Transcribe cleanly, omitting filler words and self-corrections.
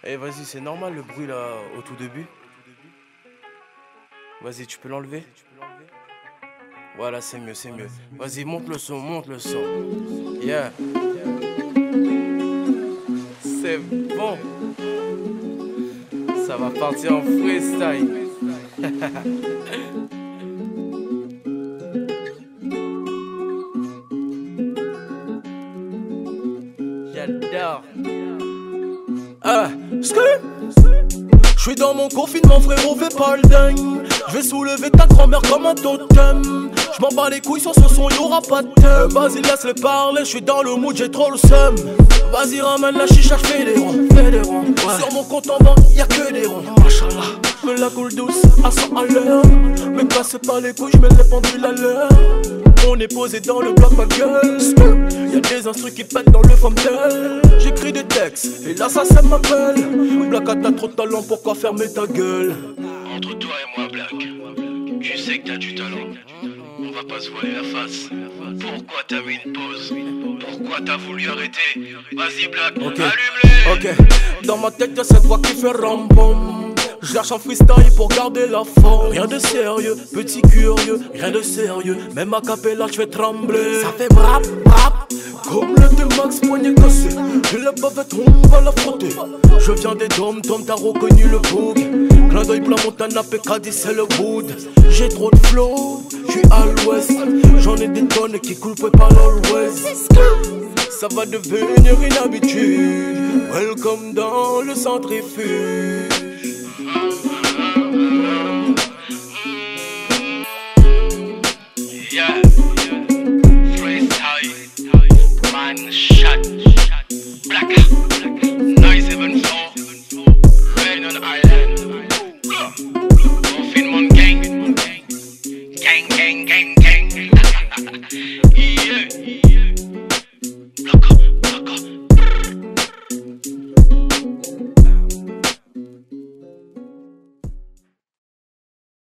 Eh vas-y, c'est normal le bruit là au tout début. Vas-y, tu peux l'enlever. Voilà, c'est mieux, c'est mieux. Vas-y, monte le son, monte le son. Yeah. C'est bon. Ça va partir en freestyle. J'adore. J'suis dans mon confinement, frérot, fais pas le dingue. J'vais soulever ta grand-mère comme un totem. J'm'en bats les couilles sur ce son, y'aura pas de thème. Vas-y, laisse-les parler, j'suis dans le mood, j'ai trop le seum. Vas-y, ramène la chicha, j'fais des ronds, ouais. Sur mon compte en banque, y'a que des ronds. Machallah, me la coule douce, à 100 à l'heure. Me casse pas les couilles, j'mets les pendules à l'heure. On est posé dans le bloc, ma gueule. Y'a des instrus qui pètent dans le fumble. J'écris des textes, et là ça m'appelle. Black, t'as trop de talent, pourquoi fermer ta gueule? Entre toi et moi, Black, tu sais que t'as du talent. On va pas se voiler la face. Pourquoi t'as mis une pause? Pourquoi t'as voulu arrêter? Vas-y, Black, allume-les. Ok, dans ma tête y'a cette voix qui fait rambom. Je lâche un freestyle pour garder la forme. Rien de sérieux, petit curieux, rien de sérieux. Même à capella je fais trembler. Ça fait brap, brap. Comme le T-Max poignet cassé. Et la bavette on va la frotter. Je viens des dom-toms, t'as reconnu le bug. Clin d'œil plein Montana, PKD c'est le good. J'ai trop de flow, j'suis à l'ouest. J'en ai des tonnes qui coulent pas l'All-West. Ça va devenir une habitude. Welcome dans le centrifuge. Yeah, freestyle, man shot, Black, nice even flow, rain on island.